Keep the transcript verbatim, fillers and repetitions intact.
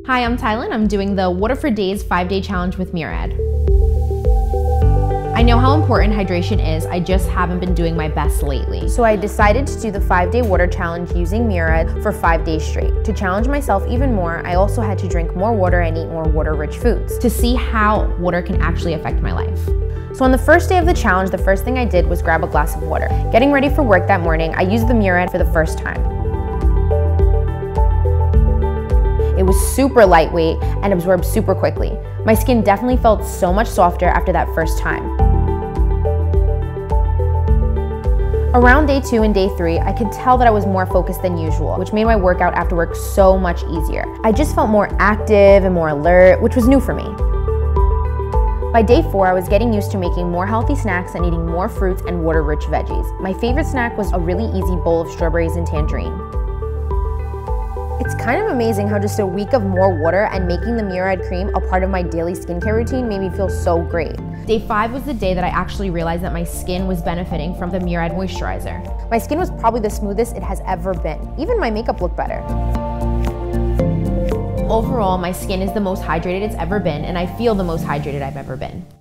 Hi, I'm Tylen. I'm doing the Water for Days five day challenge with Murad. I know how important hydration is, I just haven't been doing my best lately. So I decided to do the five day water challenge using Murad for five days straight. To challenge myself even more, I also had to drink more water and eat more water-rich foods to see how water can actually affect my life. So on the first day of the challenge, the first thing I did was grab a glass of water. Getting ready for work that morning, I used the Murad for the first time. It was super lightweight and absorbed super quickly. My skin definitely felt so much softer after that first time. Around day two and day three, I could tell that I was more focused than usual, which made my workout after work so much easier. I just felt more active and more alert, which was new for me. By day four, I was getting used to making more healthy snacks and eating more fruits and water-rich veggies. My favorite snack was a really easy bowl of strawberries and tangerine. It's kind of amazing how just a week of more water and making the Murad cream a part of my daily skincare routine made me feel so great. Day five was the day that I actually realized that my skin was benefiting from the Murad moisturizer. My skin was probably the smoothest it has ever been. Even my makeup looked better. Overall, my skin is the most hydrated it's ever been, and I feel the most hydrated I've ever been.